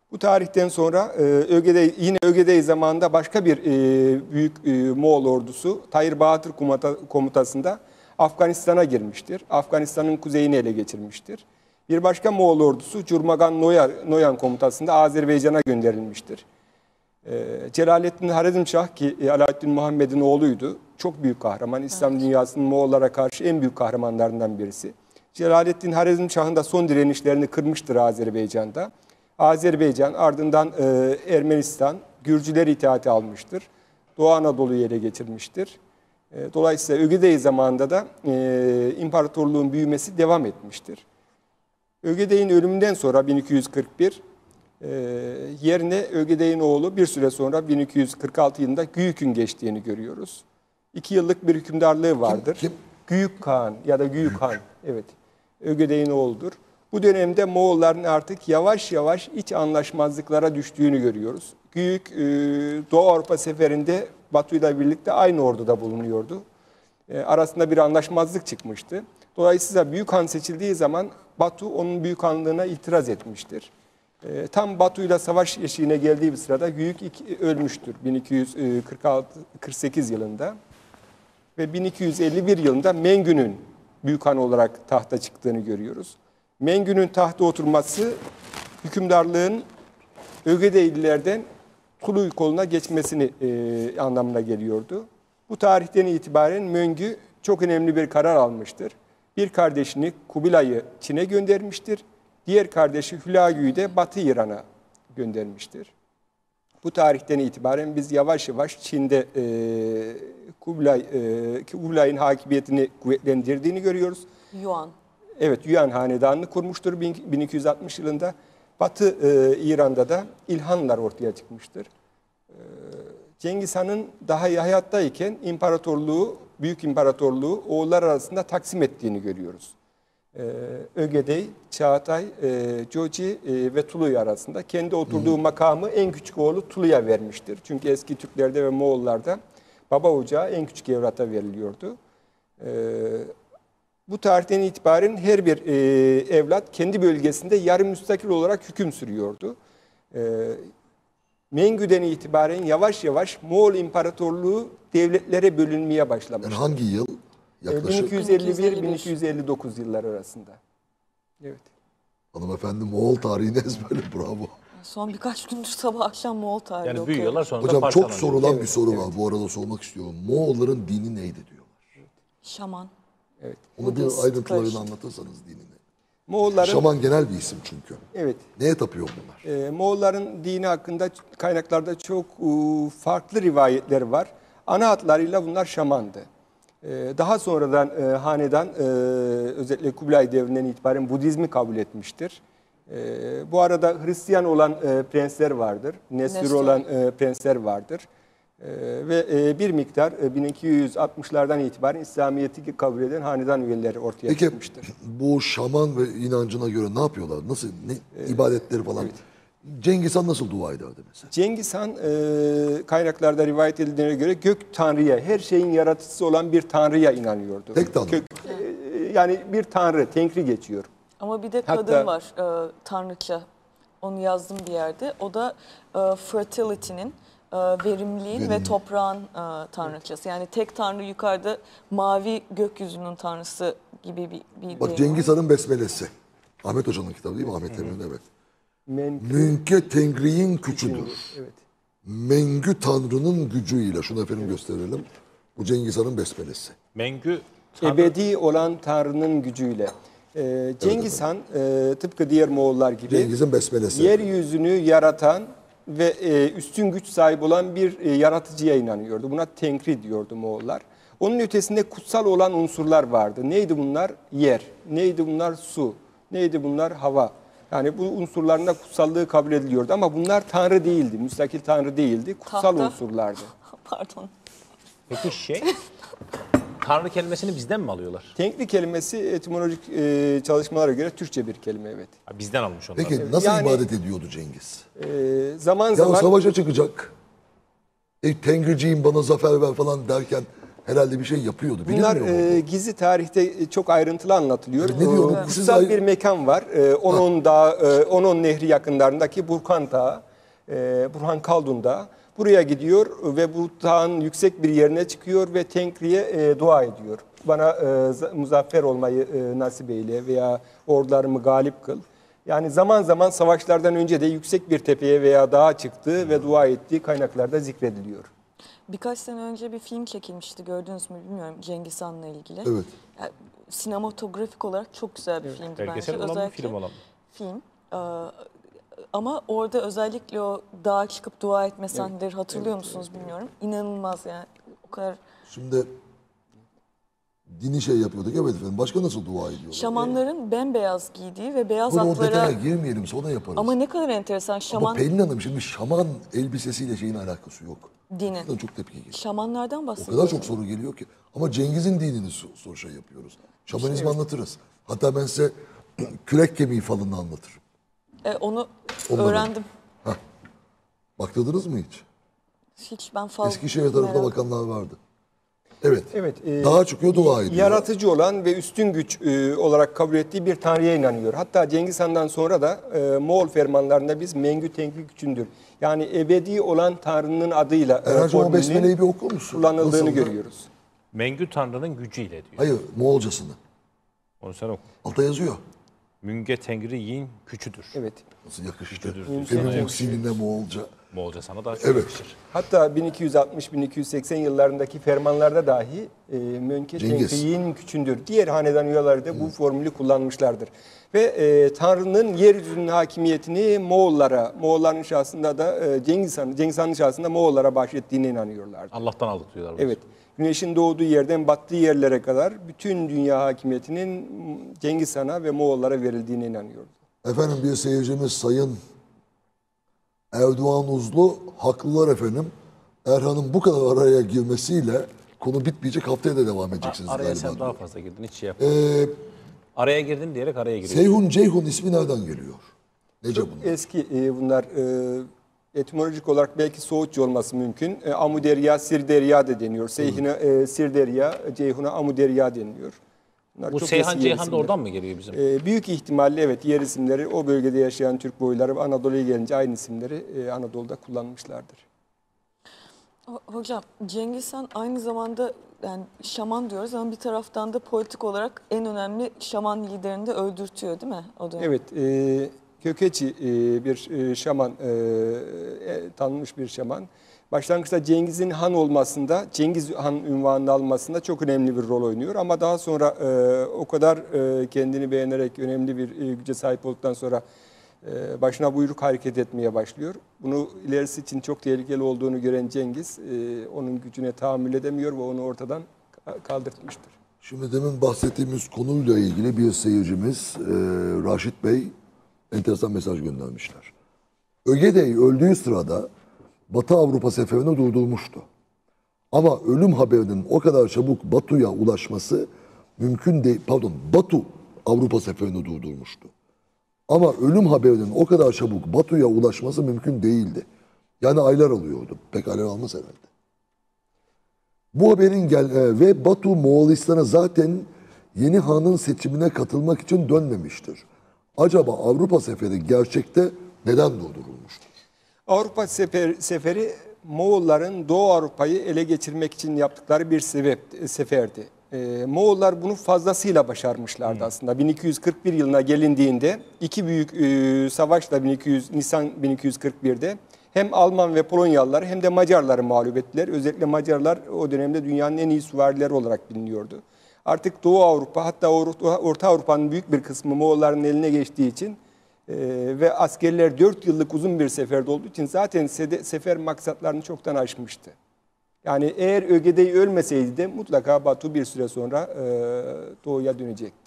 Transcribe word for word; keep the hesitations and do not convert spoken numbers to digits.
Bu tarihten sonra e, Ögedey, yine Ögedey zamanında başka bir e, büyük e, Moğol ordusu Tayyir Bahadır komuta, komutasında Afganistan'a girmiştir. Afganistan'ın kuzeyini ele geçirmiştir. Bir başka Moğol ordusu Curmagan Noyan, Noyan komutasında Azerbaycan'a gönderilmiştir. E, Celaleddin Harizmşah ki e, Alaaddin Muhammed'in oğluydu. Çok büyük kahraman. İslam evet. dünyasının Moğollara karşı en büyük kahramanlarından birisi. Celaleddin Harizmşah'ın da son direnişlerini kırmıştır Azerbaycan'da. Azerbaycan, ardından e, Ermenistan, Gürcüler itaati almıştır. Doğu Anadolu'yu ele geçirmiştir. E, dolayısıyla Ögedey zamanında da e, imparatorluğun büyümesi devam etmiştir. Ögedey'in ölümünden sonra bin iki yüz kırk bir e, yerine Ögedey'in oğlu bir süre sonra bin iki yüz kırk altı yılında Güyük'ün geçtiğini görüyoruz. İki yıllık bir hükümdarlığı vardır. Kim, kim? Güyük Kağan ya da Güyük Han, evet, Ögedey'in oğludur. Bu dönemde Moğolların artık yavaş yavaş iç anlaşmazlıklara düştüğünü görüyoruz. Güyük Doğu Avrupa seferinde Batu'yla birlikte aynı orduda bulunuyordu. Arasında bir anlaşmazlık çıkmıştı. Dolayısıyla Büyük Han seçildiği zaman Batu onun Büyük Hanlığına itiraz etmiştir. Tam Batu'yla savaş eşiğine geldiği bir sırada Güyük ölmüştür bin iki yüz kırk altı kırk sekiz yılında. Ve bin iki yüz elli bir yılında Mengü'nün Büyük Han olarak tahta çıktığını görüyoruz. Mengü'nün tahta oturması hükümdarlığın Ögedeylilerden Tuluy koluna geçmesini e, anlamına geliyordu. Bu tarihten itibaren Mengü çok önemli bir karar almıştır. Bir kardeşini Kubilay'ı Çin'e göndermiştir. Diğer kardeşi Hülagü'yü de Batı İran'a göndermiştir. Bu tarihten itibaren biz yavaş yavaş Çin'de e, Kubilay, e, Kubilay'ın hakimiyetini kuvvetlendirdiğini görüyoruz. Yuan. Evet, Yuan Hanedanı'nı kurmuştur bin iki yüz altmış yılında. Batı e, İran'da da İlhanlar ortaya çıkmıştır. E, Cengiz Han'ın daha hayattayken imparatorluğu, büyük imparatorluğu oğullar arasında taksim ettiğini görüyoruz. E, Ögedey, Çağatay, e, Joci e, ve Tuluy arasında kendi oturduğu Hı. makamı en küçük oğlu Tulu'ya vermiştir. Çünkü eski Türklerde ve Moğollarda baba ocağı en küçük evrata veriliyordu. E, Bu tarihten itibaren her bir e, evlat kendi bölgesinde yarı müstakil olarak hüküm sürüyordu. E, Mengü'den itibaren yavaş yavaş Moğol İmparatorluğu devletlere bölünmeye başlamıştı. Yani hangi yıl? Yaklaşık. bin iki yüz elli bir bin iki yüz elli dokuz yıllar arasında. Evet. Hanımefendi Moğol tarihini ezberle, bravo. Son birkaç gündür sabah akşam Moğol tarihi yani okuyorum. büyüyorlar sonra Hocam da çok sorulan evet, bir soru evet. var. Bu arada sormak istiyorum. Moğolların dini neydi diyorlar? Şaman. Evet. Onu bir ayrıntılarını anlatırsanız dinini. Moğolların, Şaman genel bir isim çünkü. Evet. Neye tapıyor bunlar? E, Moğolların dini hakkında kaynaklarda çok e, farklı rivayetler var. Ana hatlarıyla bunlar şamandı. E, daha sonradan e, hanedan e, özellikle Kubilay devrinden itibaren Budizmi kabul etmiştir. E, bu arada Hristiyan olan e, prensler vardır. Nesri Nesri. olan e, prensler vardır. E, ve e, bir miktar e, bin iki yüz altmışlardan itibaren İslamiyet'i kabul eden hanedan üyeleri ortaya Peki, çıkmıştır. bu şaman ve inancına göre ne yapıyorlar? Nasıl, ne, ee, ibadetleri falan? Evet. Cengiz Han nasıl dua ederdi mesela? Cengiz Han e, kaynaklarda rivayet edildiğine göre gök tanrıya, her şeyin yaratıcısı olan bir tanrıya inanıyordu. Tek tanrı. Kök, e, yani bir tanrı, tenkri geçiyor. Ama bir de kadın Hatta, var, e, tanrıça. Onu yazdım bir yerde. O da e, fertility'nin, e, verimliliğin Verimli. ve toprağın e, tanrıçası. Yani tek tanrı yukarıda, mavi gökyüzünün tanrısı gibi bir, bir Bak Cengiz Han'ın besmelesi. Ahmet Hoca'nın kitabı değil mi? Ahmet Emin'in, evet. Menkü, Münke Tengri'nin küçüdür. Evet. Mengü Tanrı'nın gücüyle. Şunu efendim evet. gösterelim. Bu Cengiz Han'ın besmelesi. Mengü Tanrı... Ebedi olan Tanrı'nın gücüyle. Ee, Cengiz Han e, tıpkı diğer Moğollar gibi Cengiz'in besmelesi. Yeryüzünü yaratan ve e, üstün güç sahibi olan bir e, yaratıcıya inanıyordu. Buna Tenkri diyordu Moğollar. Onun ötesinde kutsal olan unsurlar vardı. Neydi bunlar? Yer. Neydi bunlar? Su. Neydi bunlar? Hava. Yani bu unsurların da kutsallığı kabul ediliyordu. Ama bunlar tanrı değildi. Müstakil tanrı değildi. Kutsal Tahta. unsurlardı. Pardon. Peki şey, tanrı kelimesini bizden mi alıyorlar? Tenkri kelimesi etimolojik e, çalışmalara göre Türkçe bir kelime, evet. Ha, bizden almış onlar. Peki nasıl yani, ibadet ediyordu Cengiz? E, zaman ya zaman... savaşa çıkacak. E, Tengriciğim bana zafer ver falan derken herhalde bir şey yapıyordu. Bunlar Bilinmiyor mu e, bu? gizli tarihte çok ayrıntılı anlatılıyor. Ne diyor bu? E, Siz Kutsal ay- bir mekan var. E, Onon Dağı, e, Onon Nehri yakınlarındaki Burhan Dağı, e, Burhan Kaldun Dağı. Buraya gidiyor ve bu dağın yüksek bir yerine çıkıyor ve Tengri'ye e, dua ediyor. Bana e, za- muzaffer olmayı e, nasip eyle veya ordularımı galip kıl. Yani zaman zaman savaşlardan önce de yüksek bir tepeye veya dağa çıktığı ve dua ettiği kaynaklarda zikrediliyor. Birkaç sene önce bir film çekilmişti, gördünüz mü bilmiyorum, Cengiz Han'la ilgili. Evet. Yani sinematografik olarak çok güzel bir filmdi Belgesel bence. olan mı, Özellikle film olan mı? Film. Ee, ama orada özellikle o dağa çıkıp dua etme sahneleri hatırlıyor musunuz bilmiyorum. İnanılmaz yani. O kadar Şimdi dini şey yapıyorduk evet efendim. Başka nasıl dua ediyorlar? şamanların bembeyaz giydiği ve beyaz Bunu o detaya atlara, girmeyelim sonra yaparız. ama ne kadar enteresan, Ama şaman Pelin Hanım şimdi şaman elbisesiyle şeyin alakası yok. dini. Buradan çok tepki geliyor. Şamanlardan O bahsediyoruz. kadar çok soru geliyor ki. Ama Cengiz'in dinini so- soru şey yapıyoruz. Şamanizmi anlatırız. Hatta ben size kürek kemiği falını anlatırım. E, onu Onları. öğrendim. Baktırdınız mı hiç? Hiç ben fazla Eskişehir tarafında merak- bakanlar vardı. Evet. Evet. e, Dağa çıkıyor dua ediyor. Yaratıcı olan ve üstün güç e, olarak kabul ettiği bir tanrıya inanıyor. Hatta Cengiz Han'dan sonra da e, Moğol fermanlarında biz Mengü Tengri Güçündür. Yani ebedi olan tanrının adıyla e, Erhan'cığım o formülünün besmeleyi bir okur musun? kullanıldığını Nasıldı? görüyoruz. Mengü Tanrı'nın gücüyle diyor. Hayır, Moğolcasını. Onu sen oku. Altta yazıyor. Münge Tengri Yin küçüdür. Evet. Nasıl yakıştı. Küçüdür. Senin muksilinle Moğolca. Moğolca sana daha çok Evet. yakışır. Hatta bin iki yüz altmış bin iki yüz seksen yıllarındaki fermanlarda dahi e, Mönke Cengiz. Tengri'nin küçündür. Diğer hanedan üyeleri de bu formülü kullanmışlardır. Ve e, Tanrı'nın yeryüzünün hakimiyetini Moğollara, Moğolların şahsında da e, Cengiz Han, Cengiz Han'ın şahsında Moğollara bahşettiğine inanıyorlardı. Allah'tan aldık diyorlar. Evet. Güneşin doğduğu yerden battığı yerlere kadar bütün dünya hakimiyetinin Cengiz Han'a ve Moğollara verildiğine inanıyordu. Efendim bir seyircimiz Sayın Erdoğan Uzlu, haklılar efendim. Erhan'ın bu kadar araya girmesiyle konu bitmeyecek, haftaya da devam edeceksiniz Araya galiba. sen daha fazla girdin, hiç şey yap. Ee, Araya girdin diyerek araya giriyorsun. Seyhun Ceyhun ismi nereden geliyor? Nece bunlar? Eski e, bunlar e, etimolojik olarak belki Soğutça olması mümkün. E, Amuderya, Sirderya da deniyor. Seyhine e, Sirderya, Ceyhun'a Amuderya deniliyor. Bunlar Bu çok Seyhan eski Ceyhan da isimler. oradan mı geliyor bizim? E, büyük ihtimalle evet yer isimleri o bölgede yaşayan Türk boyları Anadolu'ya gelince aynı isimleri e, Anadolu'da kullanmışlardır. Ho- Hocam Cengiz Han aynı zamanda, yani şaman diyoruz ama bir taraftan da politik olarak en önemli şaman liderini de öldürtüyor değil mi o dönem? Evet, e, Kökeçi e, bir e, şaman, e, e, tanınmış bir şaman. Başlangıçta Cengiz'in han olmasında, Cengiz Han ünvanını almasında çok önemli bir rol oynuyor. Ama daha sonra e, o kadar e, kendini beğenerek önemli bir e, güce sahip olduktan sonra e, başına buyruk hareket etmeye başlıyor. Bunu ilerisi için çok tehlikeli olduğunu gören Cengiz, e, onun gücüne tahammül edemiyor ve onu ortadan ka- kaldırtmıştır. Şimdi demin bahsettiğimiz konuyla ilgili bir seyircimiz e, Raşit Bey enteresan mesaj göndermişler. Ögedey öldüğü sırada Batı Avrupa seferini durdurmuştu. Ama ölüm haberinin o kadar çabuk Batu'ya ulaşması mümkün değil. Pardon, Batu Avrupa seferini durdurmuştu. Ama ölüm haberinin o kadar çabuk Batu'ya ulaşması mümkün değildi. Yani aylar alıyordu. Pek aylar almaz herhalde. Bu haberin gel e, ve Batu Moğolistan'a zaten yeni hanın seçimine katılmak için dönmemiştir. Acaba Avrupa seferi gerçekte neden durdurulmuştur? Avrupa sefer, seferi Moğolların Doğu Avrupa'yı ele geçirmek için yaptıkları bir sebep, seferdi. Ee, Moğollar bunu fazlasıyla başarmışlardı aslında. bin iki yüz kırk bir yılına gelindiğinde iki büyük e, savaşla bin iki yüz Nisan bin iki yüz kırk bir'de hem Alman ve Polonyalılar hem de Macarları mağlup ettiler. Özellikle Macarlar o dönemde dünyanın en iyi süvarileri olarak biliniyordu. Artık Doğu Avrupa, hatta Orta, Orta Avrupa'nın büyük bir kısmı Moğolların eline geçtiği için e, ve askerler dört yıllık uzun bir seferde olduğu için zaten sede, sefer maksatlarını çoktan aşmıştı. Yani eğer Ögedey ölmeseydi de mutlaka Batu bir süre sonra e, doğuya dönecekti.